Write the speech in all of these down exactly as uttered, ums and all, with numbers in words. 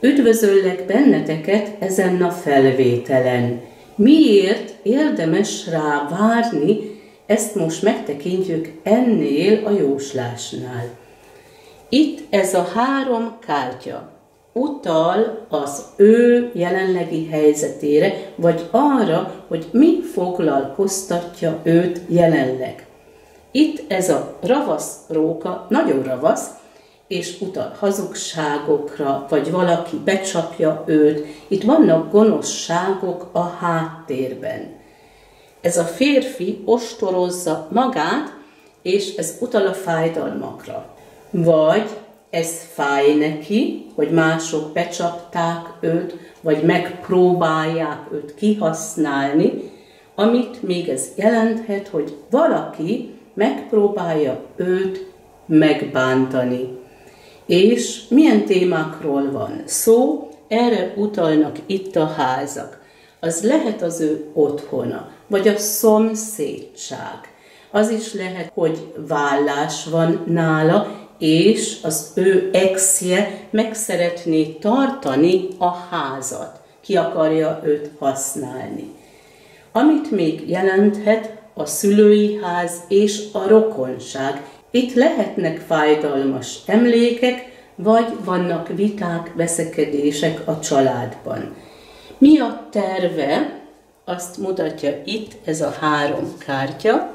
Üdvözöllek benneteket ezen a felvételen. Miért érdemes rá várni, ezt most megtekintjük ennél a jóslásnál. Itt ez a három kártya utal az ő jelenlegi helyzetére, vagy arra, hogy mi foglalkoztatja őt jelenleg. Itt ez a ravasz róka, nagyon ravasz, és utal hazugságokra, vagy valaki becsapja őt. Itt vannak gonoszságok a háttérben. Ez a férfi ostorozza magát, és ez utal a fájdalmakra. Vagy ez fáj neki, hogy mások becsapták őt, vagy megpróbálják őt kihasználni, amit még ez jelenthet, hogy valaki megpróbálja őt megbántani. És milyen témákról van szó, erre utalnak itt a házak. Az lehet az ő otthona, vagy a szomszédság. Az is lehet, hogy vállás van nála, és az ő exje meg szeretné tartani a házat. Ki akarja őt használni. Amit még jelenthet a szülői ház és a rokonság. Itt lehetnek fájdalmas emlékek, vagy vannak viták, veszekedések a családban. Mi a terve? Azt mutatja itt ez a három kártya.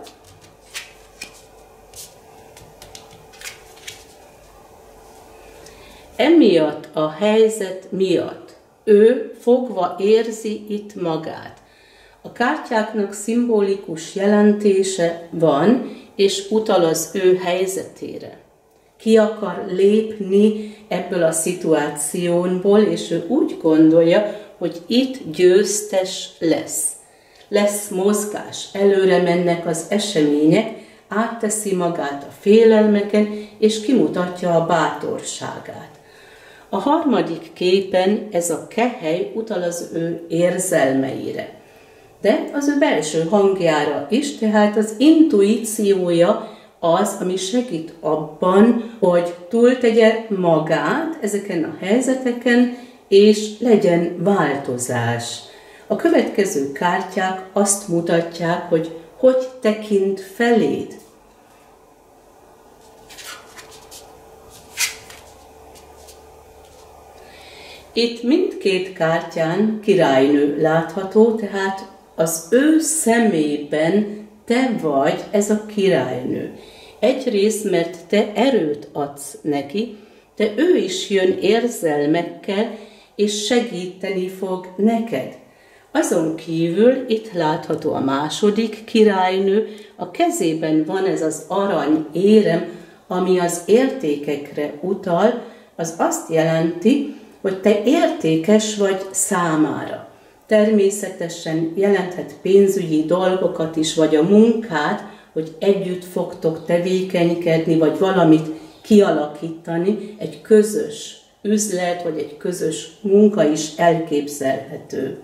Emiatt a helyzet miatt ő fogva érzi itt magát. A kártyáknak szimbolikus jelentése van, és utal az ő helyzetére. Ki akar lépni ebből a szituációból, és ő úgy gondolja, hogy itt győztes lesz. Lesz mozgás, előre mennek az események, átteszi magát a félelmeken, és kimutatja a bátorságát. A harmadik képen ez a kehely utal az ő érzelmeire, de az ő belső hangjára is, tehát az intuíciója az, ami segít abban, hogy túltegye magát ezeken a helyzeteken, és legyen változás. A következő kártyák azt mutatják, hogy hogy tekint feléd. Itt mindkét kártyán királynő látható, tehát az ő szemében te vagy ez a királynő. Egyrészt, mert te erőt adsz neki, de ő is jön érzelmekkel, és segíteni fog neked. Azon kívül itt látható a második királynő, a kezében van ez az arany érem, ami az értékekre utal, az azt jelenti, hogy te értékes vagy számára. Természetesen jelenthet pénzügyi dolgokat is, vagy a munkát, hogy együtt fogtok tevékenykedni, vagy valamit kialakítani, egy közös üzlet, vagy egy közös munka is elképzelhető.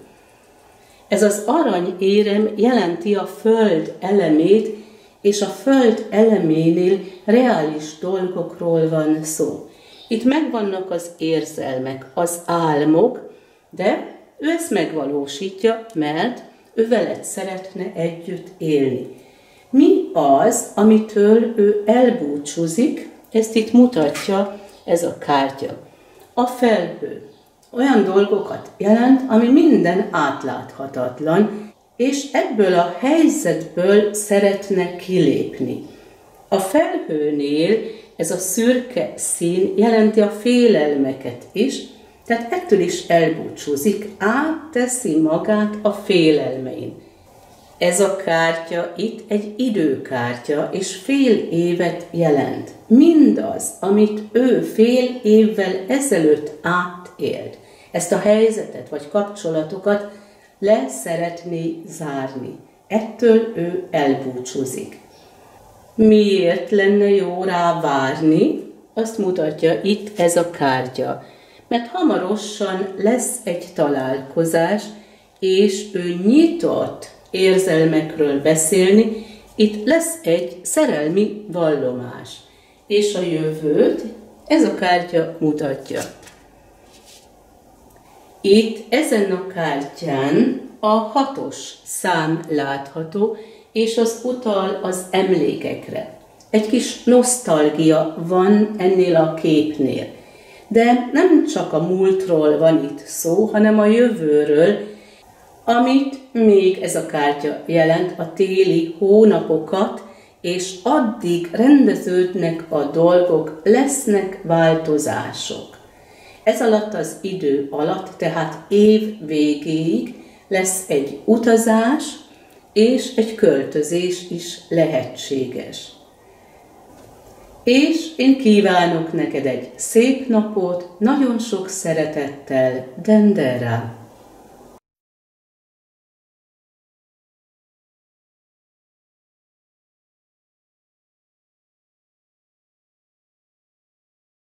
Ez az arany érem jelenti a föld elemét, és a föld eleménél reális dolgokról van szó. Itt megvannak az érzelmek, az álmok, de ő ezt megvalósítja, mert ő veled szeretne együtt élni. Mi az, amitől ő elbúcsúzik? Ezt itt mutatja ez a kártya. A felhő olyan dolgokat jelent, ami minden átláthatatlan, és ebből a helyzetből szeretne kilépni. A felhőnél ez a szürke szín jelenti a félelmeket is, tehát ettől is elbúcsúzik, átteszi magát a félelmein. Ez a kártya itt egy időkártya, és fél évet jelent. Mindaz, amit ő fél évvel ezelőtt átélt, ezt a helyzetet vagy kapcsolatokat le szeretné zárni. Ettől ő elbúcsúzik. Miért lenne jó rá várni? Azt mutatja itt ez a kártya. Mert hamarosan lesz egy találkozás, és ő nyitott érzelmekről beszélni, itt lesz egy szerelmi vallomás. És a jövőt ez a kártya mutatja. Itt ezen a kártyán a hatos szám látható, és az utal az emlékekre. Egy kis nosztalgia van ennél a képnél. De nem csak a múltról van itt szó, hanem a jövőről, amit még ez a kártya jelent, a téli hónapokat, és addig rendeződnek a dolgok, lesznek változások. Ez alatt az idő alatt, tehát év végéig lesz egy utazás, és egy költözés is lehetséges. És én kívánok neked egy szép napot, nagyon sok szeretettel, Dendera.